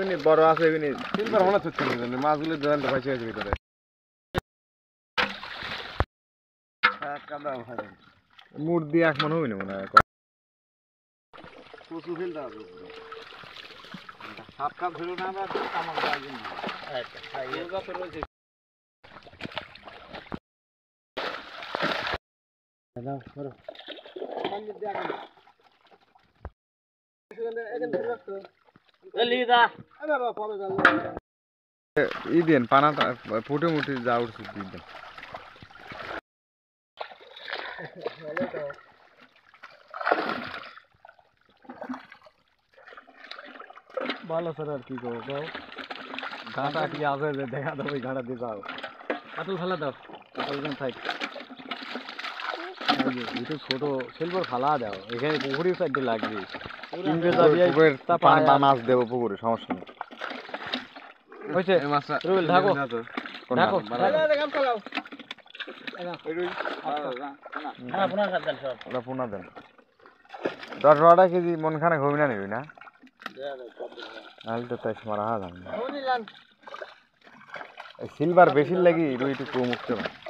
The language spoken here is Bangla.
বড় আছে সিলভার মনে হচ্ছে মাছগুলো দোকানটা পয়সা আছে ভিতরে মুড় দিয়ে এক মনে হবে না মনে হয় কচু ফেলতে হবে সাপ কাপ ধরো না আমরা আমার ই দেন পানাটা ফুটে মুটে যা উঠছে দিয়ে দেন ভালো স্যার আর কি করবো গাঁটা কি আছে যে দেখা দেবো ওই গাঁটা দিয়ে যাও কাতল ফেলা দাও কাতল যেন থাক একটু ছোট সিলভার ফালা দাও এখানে পুকুরের সাইডে লাগবে মাছ দেবো পুকুরে সমস্যা নেই হয়েছে রুবেল ঢাকো ঢাকো ওটা পোনা দেন 10-12 কেজি মন খানে ঘুমি না নিবি না নাহলে তো তাই মারা হয় সিলভার বেশি লাগি রুই একটু কম উঠতে পারে